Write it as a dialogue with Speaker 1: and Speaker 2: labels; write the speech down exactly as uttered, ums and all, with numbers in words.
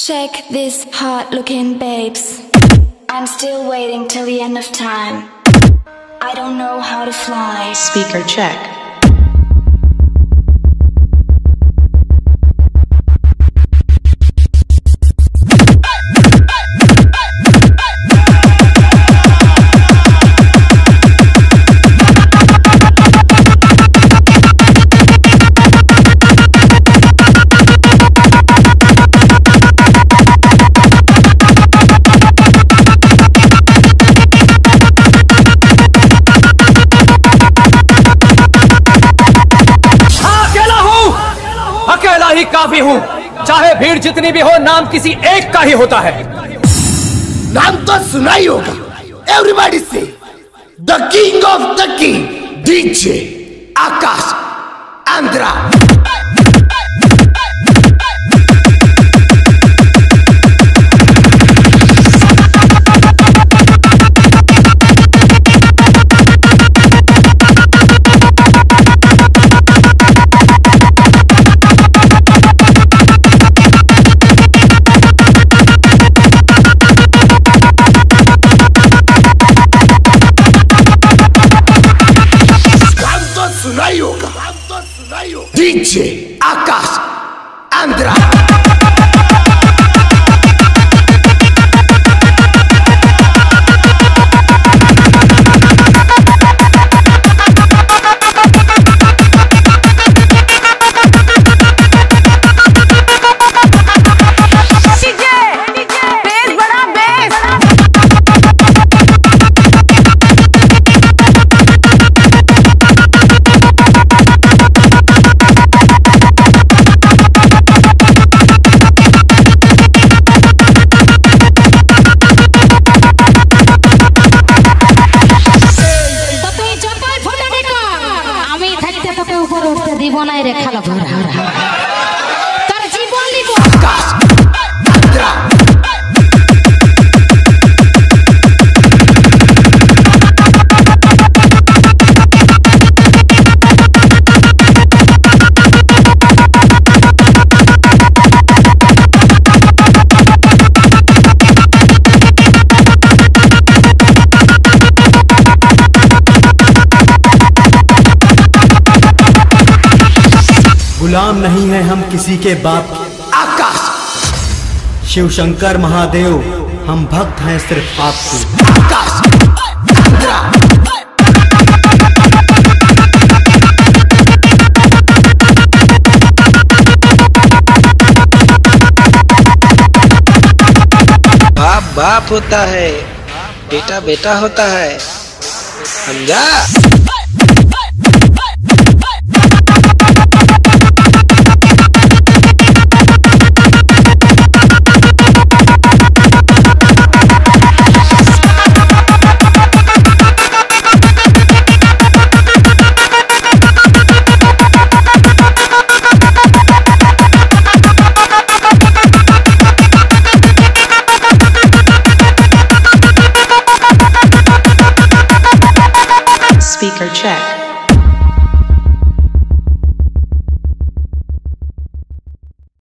Speaker 1: Check this hot-looking babes. I'm still waiting till the end of time. I don't know how to fly.
Speaker 2: Speaker check.
Speaker 3: अकेला ही काफी हूँ, चाहे भीड़ जितनी भी हो, नाम किसी एक का ही होता है।
Speaker 4: नाम तो सुना ही होगा। Everybody say the king of the king DJ Akash Andhra. DJ Akash Andhra.
Speaker 5: জীবনাই রেখালো ভরা তার জীবন লিব
Speaker 4: আকাশ আন্দ্রা।
Speaker 6: गुलाम नहीं है हम किसी के बाप के।
Speaker 4: आकाश
Speaker 6: शिव शंकर महादेव हम भक्त हैं सिर्फ आपके।
Speaker 4: आकाश आंध्रा।
Speaker 7: बाप बाप होता है, बेटा बेटा होता है, समझा?
Speaker 2: Speaker check.